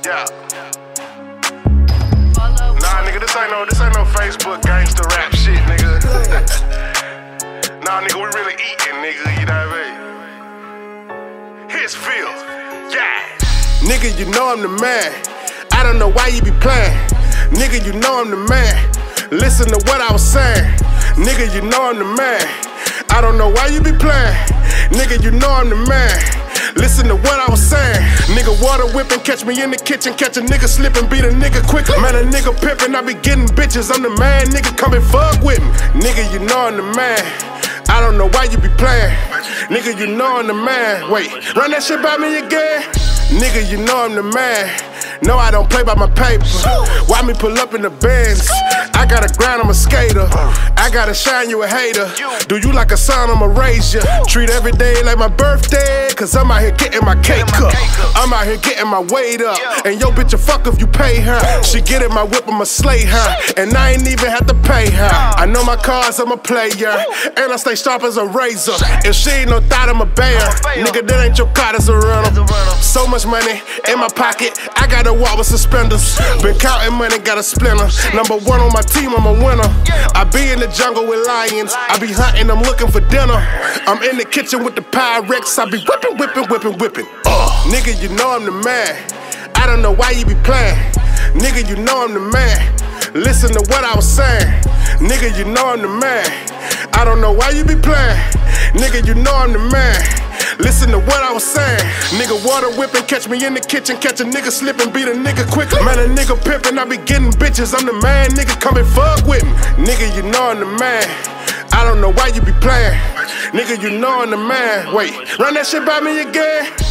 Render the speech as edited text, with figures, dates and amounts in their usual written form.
Yeah. Nah, nigga, this ain't no Facebook gangster rap shit, nigga. Nah, nigga, we really eating, nigga. You know what I mean? Here's Phil. Yeah. Nigga, you know I'm the man. I don't know why you be playing. Nigga, you know I'm the man. Listen to what I was saying. Nigga, you know I'm the man. I don't know why you be playing. Nigga, you know I'm the man. Listen to what I was saying. Nigga water whipping, catch me in the kitchen, catch a nigga slipping, beat a nigga quick. Man, a nigga pimping, I be getting bitches. I'm the man, nigga come and fuck with me. Nigga, you know I'm the man. I don't know why you be playing. Nigga, you know I'm the man. Wait, run that shit by me again. Nigga, you know I'm the man. No, I don't play by my paper. Why me pull up in the Benz? I gotta grind, I'm a skater. I gotta shine, you a hater. Do you like a son, I'ma raise ya. Treat every day like my birthday, cause I'm out here getting my cake up. I'm out here getting my weight up. And yo bitch a fuck if you pay her. She get in my whip, I'ma slay her. And I ain't even have to pay her. I know my cards, I'm a player. And I stay sharp as a razor. If she ain't no thought, I'm a bear. Nigga, that ain't your car, that's a rental. So much money in my pocket, I gotta walk with suspenders. Been counting money, got a splinter. Number one on my team, I'm a winner. I be in the jungle with lions. I be hunting, I'm looking for dinner. I'm in the kitchen with the Pyrex. I be whipping, whipping, whipping, whipping. Nigga, you know I'm the man. I don't know why you be playing. Nigga, you know I'm the man. Listen to what I was saying. Nigga, you know I'm the man. I don't know why you be playing. Nigga, you know I'm the man. Listen to what I was saying. Nigga water whipping, catch me in the kitchen, catch a nigga slipping, beat a nigga quick. Man, a nigga pimping, I be getting bitches. I'm the man, nigga come and fuck with me. Nigga, you know I'm the man. I don't know why you be playing. Nigga, you know I'm the man. Wait, run that shit by me again.